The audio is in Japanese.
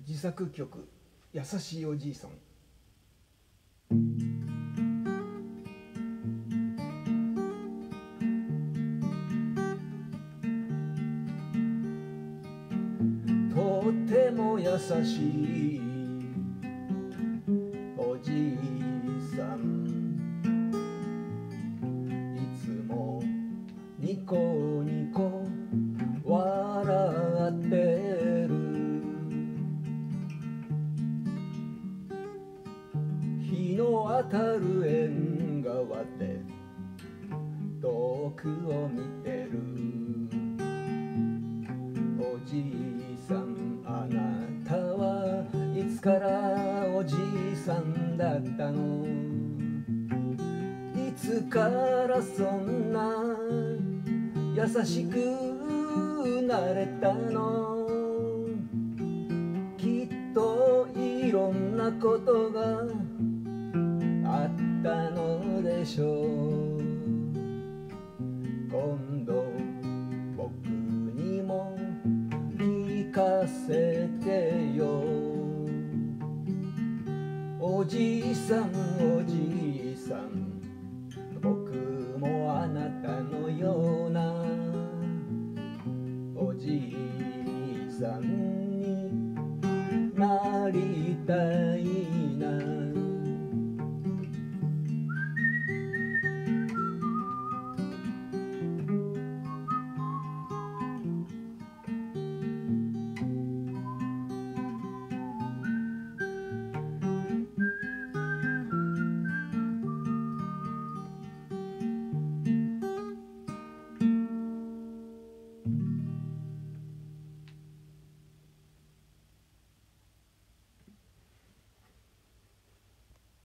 自作曲「優しいおじいさん」。とても優しいおじいさん、いつもニコニコ笑ってる。日の当たる縁側で遠くを見てる。おじいさん、あなたはいつからおじいさんだったの？いつからそんな優しくなれたの？きっといろんなことがあったのでしょう。今度僕にも聞かせてよ。おじいさん、おじ